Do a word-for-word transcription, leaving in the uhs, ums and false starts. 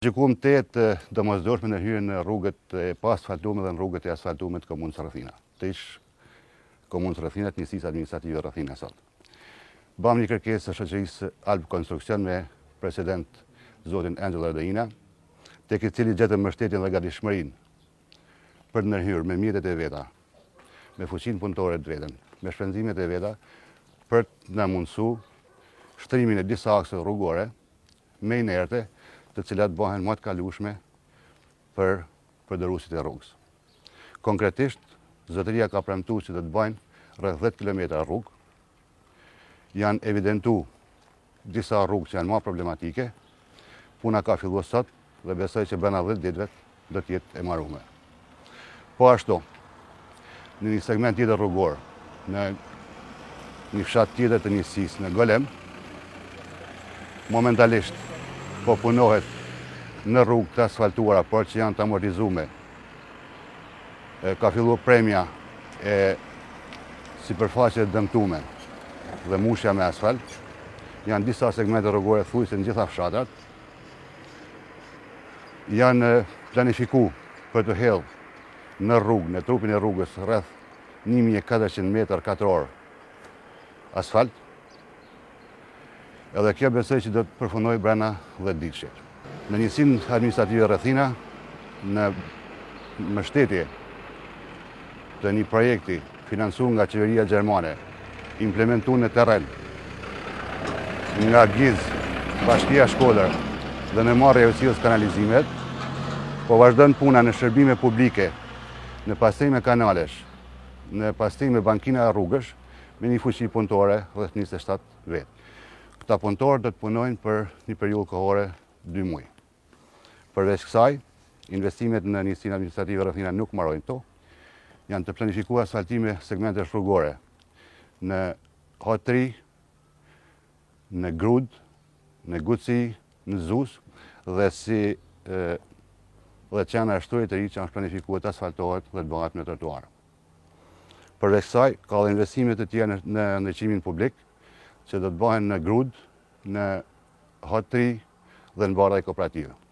Gjykuam tetë domosdoshme në hyrjen në rrugët e pa asfaltuar dhe në rrugët e asfaltuar të komunës Rrethina. Të ish komunës Rrethina të njësisë administrative Rrethina sot. Bam një kërkesë së shoqërisë Alp Konstruksion me president zotin Angelo Ardeina, tek i cili gjetëm mbështetjen dhe gatishmërinë për të ndërhyrë me mjetet e veta, me fuqinë punëtore të vetën, me shpenzimet e veta për të na mundësuar shtrimin e disa akse rrugore me inerte, të cilat bëhen më të kalueshme për përdorësit e rrugës. Konkretisht, zotëria ka premtuar se do të bëjnë rreth dhjetë kilometra rrugë. Janë evidentuar disa rrugë që janë më problematike. Puna ka filluar sot dhe besoj që brenda dhjetë ditëve do të jetë e mbaruar. Po ashtu, në një segment tjetër rrugor, në një fshat tjetër të njësisë në Golem, momentalisht po punohet në rrugë të asfaltuara, por që janë të amortizume. Ka filluar premja e sipërfaqeve të dëmtuara dhe mushja me asfalt. Janë disa segmente rrugore thujse në gjitha fshatrat. Janë planifikuar për të hedhur në rrugë, në trupin e rrugës, rreth një mijë e katërqind metër katror asfalt. Edhe kjo besoj që do të përfundojë brenda dhjetë ditësh. Në njësinë administrative Rrethina, në mbështetje të një projekti financuar nga qeveria gjermane, implementuar në terren nga G I Z, Bashkia Shkodër dhe në marrje e cilës kanalizimet, po vazhdon puna në shërbime publike, në pastrim me kanalesh, në pastrim me bankina e rrugësh, me një fuqi punëtore rreth njëzet e shtatë vetë. Këta punëtorë do të punojnë për një periudhë kohore dy muaj. Përveç kësaj, investimet në njësinë administrative Rrethina nuk mbarojnë këto. Janë të planifikuar asfaltime segmente rrugore në Hotri, në Grud, në Guci, në Zus dhe si e, dhe qana e shturit të ri që janë planifikuar të asfaltohet dhe të bëhat me trotuar. Përveç kësaj, ka dhe investimet të tjera në ndërqimin publik, që do të bëhen në Grud, në Hotri dhe në Bardha Kooperative.